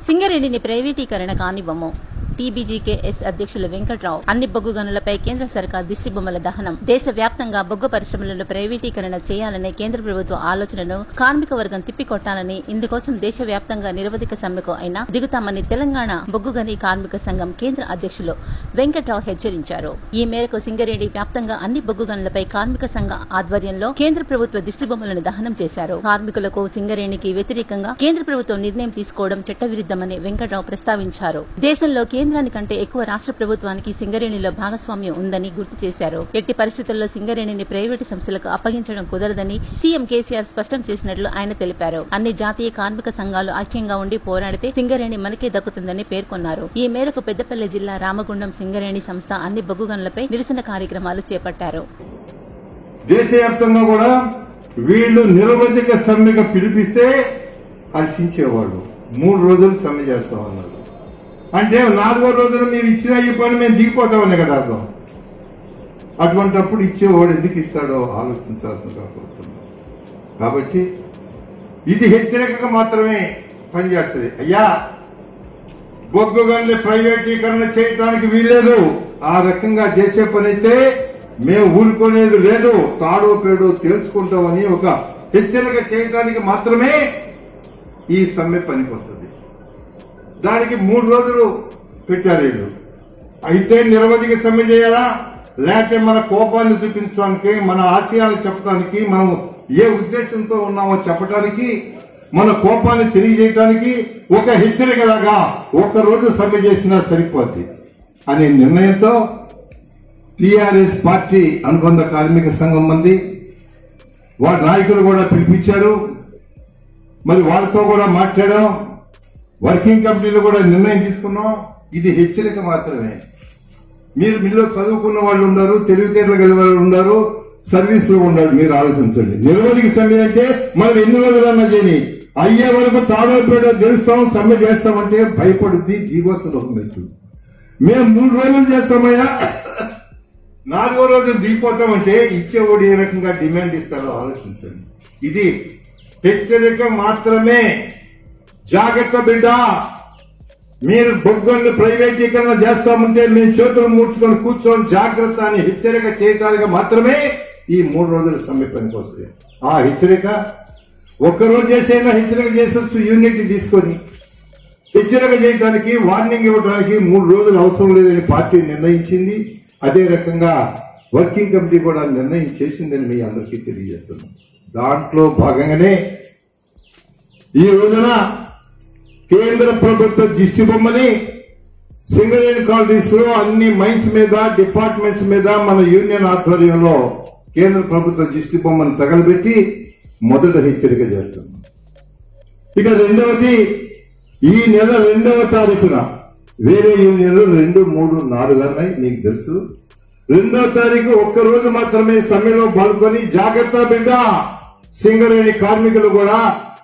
సింగరేణిని ప్రైవేటీకరణ కానివ్వము. టీబీజీకేఎస్ అధ్యక్షులు వెంకట్రావు. అన్ని బొగ్గు గనులపై కేంద్ర సర్కార్ దిష్టిబొమ్మల దహనం. దేశవ్యాప్తంగా బొగ్గు పరిశ్రమలను ప్రైవేటీకరణ చేయాలనే కేంద్ర ప్రభుత్వ ఆలోచనను కార్మిక వర్గం తిప్పికొట్టాలని, ఇందుకోసం దేశవ్యాప్తంగా నిరవధిక సమ్మెకు అయినా దిగుతామని తెలంగాణ బొగ్గు గని కార్మిక సంఘం కేంద్ర అధ్యక్షులు వెంకట్రావు హెచ్చరించారు. ఈ మేరకు సింగరేణి వ్యాప్తంగా అన్ని బొగ్గు గనులపై కార్మిక సంఘ ఆధ్వర్యంలో కేంద్ర ప్రభుత్వ దిష్టిబొమ్మలను దహనం చేశారు. కార్మికులకు సింగరేణికి వ్యతిరేకంగా కేంద్ర ప్రభుత్వం నిర్ణయం తీసుకోవడం చట్టవిరుద్దమని వెంకట్రావు ప్రస్తావించారు. దేశంలో కేంద్రానికంటే ఎక్కువ రాష్ట్ర ప్రభుత్వానికి సింగరేణిలో భాగస్వామ్యం ఉందని గుర్తు చేశారు. ఎట్టి పరిస్థితుల్లో సింగరేణిని ప్రైవేటు సంస్థలకు అప్పగించడం కుదరదని సీఎం కేసీఆర్ స్పష్టం చేసినట్లు ఆయన తెలిపారు. అన్ని జాతీయ కార్మిక సంఘాలు ఐక్యంగా ఉండి పోరాడితే సింగరేణి మనకే దక్కుతుందని పేర్కొన్నారు. ఈ మేరకు పెద్దపల్లి జిల్లా రామగుండం సింగరేణి సంస్థ అన్ని బొగ్గు గనులపై నిరసన కార్యక్రమాలు చేపట్టారు. దేశవ్యాప్తంగా కూడా వీళ్లు నిరవధిక సమ్మెకు పిలిపిస్తే హర్షించేవాళ్ళు. 3 రోజులు సమ్మె చేస్తామన్నారు. అంటే 4వ రోజున మీరు ఇచ్చిన ఈ పని మేము దిగిపోతామని కదా అర్థం. అటువంటిప్పుడు ఇచ్చేవాడు ఎందుకు ఇస్తాడో ఆలోచించాల్సిందిగా కోరుతున్నాం. కాబట్టి ఇది హెచ్చరికగా మాత్రమే పనిచేస్తుంది. అయ్యా, బొగ్గు గనుల ప్రైవేటీకరణ చేయడానికి వీల్లేదు. ఆ రకంగా చేసే పని అయితే మేము ఊరుకునేది లేదు, తాడో పేడో తేల్చుకుంటామని ఒక హెచ్చరిక చేయడానికి మాత్రమే ఈ సమ్మె పనికి వస్తుంది. దానికి 3 రోజులు పెట్టారు వీళ్ళు. అయితే నిరవధిక సమ్మె చేయాలా, లేకపోతే మన కోపాన్ని చూపించడానికి, మన ఆశయాలు చెప్పడానికి, మనం ఏ ఉద్దేశంతో ఉన్నామో చెప్పడానికి, మన కోపాన్ని తెలియజేయడానికి ఒక హెచ్చరికలాగా 1 రోజు సమ్మె చేసినా సరిపోద్ది అనే నిర్ణయంతో టీఆర్ఎస్ పార్టీ అనుబంధ కార్మిక సంఘం మంది వారి నాయకులు కూడా పిలిపించారు. మరి వాళ్ళతో కూడా మాట్లాడాం. వర్కింగ్ కమిటీలో కూడా నిర్ణయం తీసుకున్నాం. ఇది హెచ్చరిక మాత్రమే. మీరు మీలో చదువుకున్న వాళ్ళు ఉన్నారు, తెలివితేటలు కలిగిన వాళ్ళు ఉన్నారు, సర్వీస్ లో ఉన్నారు. మీరు ఆలోచించండి. నిరవధిక సమ్మె అంటే మనం ఎన్ని రోజులన్నా చేయని అయ్యే వరకు తాడో పేడో తెలుస్తాం, సమ్మె చేస్తామంటే భయపడుద్ది జీవోత్సవం. మేము 3 రోజులు చేస్తామయ్యా, 4వ రోజు దిగిపోతామంటే ఇచ్చేవాడు ఏ రకంగా డిమాండ్ ఇస్తారో ఆలోచించండి. ఇది హెచ్చరిక మాత్రమే. జాగ్రత్త బిడ్డ, మీరు బొగ్గుని ప్రైవేటీకరణ చేస్తామంటే మేము చేతులు మూడ్చుకొని కూర్చొని జాగ్రత్త అని హెచ్చరిక చేయడానికి మాత్రమే ఈ 3 రోజుల సమ్మె పనికి వస్తుంది. ఆ హెచ్చరిక 1 రోజు చేసైనా హెచ్చరిక చేసొచ్చు. యూనిట్ తీసుకొని హెచ్చరిక చేయడానికి, వార్నింగ్ ఇవ్వడానికి 3 రోజులు అవసరం లేదని పార్టీ నిర్ణయించింది. అదే రకంగా వర్కింగ్ కమిటీ కూడా నిర్ణయం చేసిందని మీ అందరికీ తెలియజేస్తున్నాం. దాంట్లో భాగంగానే ఈ రోజున కేంద్ర ప్రభుత్వ దిష్టిబొమ్మని సింగరేణి కాలనీస్ లో అన్ని మైన్స్ మీద, డిపార్ట్మెంట్స్ మీద మన యూనియన్ ఆధ్వర్యంలో కేంద్ర ప్రభుత్వ దిష్టిబొమ్మను తగలబెట్టి మొదట హెచ్చరిక చేస్తున్నాం. ఇక రెండవది, ఈ నెల 2వ తారీఖున వేరే యూనియన్లు 2, 3, 4 అన్నాయి, మీకు తెలుసు. 2వ తారీఖు 1 రోజు మాత్రమే సమ్మెలో పాల్గొని జాగ్రత్త బిడ్డ, సింగరేణి కార్మికులు కూడా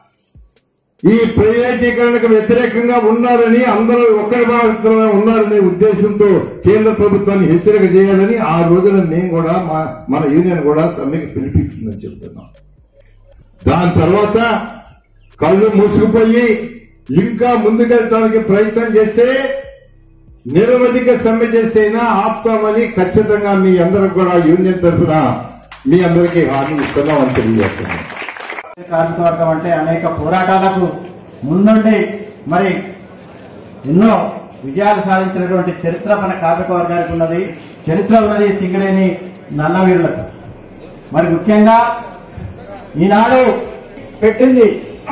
ఈ ప్రైవేటీకరణకు వ్యతిరేకంగా ఉన్నారని, అందరూ ఒక్కరి భాగంలో ఉన్నారనే ఉద్దేశంతో కేంద్ర ప్రభుత్వాన్ని హెచ్చరిక చేయాలని ఆ రోజున మేము కూడా మన యూనియన్ కూడా సమ్మెకి పిలిపించిందని చెప్తున్నాం. దాని తర్వాత కళ్ళు మూసుకుపోయి ఇంకా ముందుకెళ్ళడానికి ప్రయత్నం చేస్తే నిరవధిక సమ్మె చేస్తేనా ఆపుతామని ఖచ్చితంగా మీ అందరికి కూడా యూనియన్ తరఫున మీ అందరికీ హామీ ఇస్తున్నామని తెలియజేస్తున్నాం. కార్మిక వర్గం అంటే అనేక పోరాటాలకు ముందుండి మరి ఎన్నో విజయాలు సాధించినటువంటి చరిత్ర మన కార్మిక వర్గానికి ఉన్నది. చరిత్ర ఉన్నది సింగరేణి నల్లవీరులకు. మరి ముఖ్యంగా ఈనాడు పెట్టింది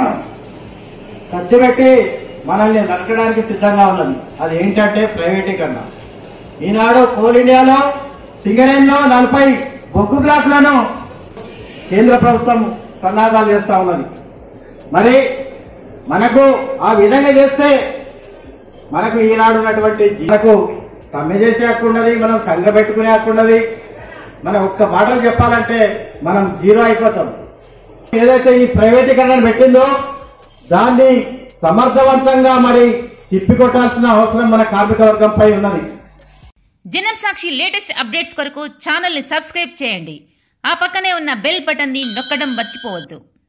ఖర్చు పెట్టి మనల్ని నడకడానికి సిద్ధంగా ఉన్నది. అది ఏంటంటే ప్రైవేటీకరణ. ఈనాడు కోల్ ఇండియాలో సింగరేణిలో 40 బొగ్గు బ్లాక్లను కేంద్ర ప్రభుత్వం సన్నాహాలు చేస్తా ఉన్నది. మరి మనకు ఆ విధంగా చేస్తే మనకు ఈనాడు ఉన్నటువంటి మనకు సమ్మె చేసే హక్కు ఉన్నది, మనం సంఘ పెట్టుకునే హక్కు ఉన్నది. మనం ఒక్క మాటలు చెప్పాలంటే మనం జీరో అయిపోతాం. ఏదైతే ఈ ప్రైవేటీకరణ పెట్టిందో దాన్ని సమర్థవంతంగా మరి తిప్పికొట్టాల్సిన అవసరం మన కార్మిక వర్గంపై ఉన్నది. జనం సాక్షి లేటెస్ట్ అప్డేట్స్ కొరకు ఛానల్ ని సబ్స్క్రైబ్ చేయండి. ఆ పక్కనే ఉన్న బెల్ బటన్ ని నొక్కడం మర్చిపోవద్దు.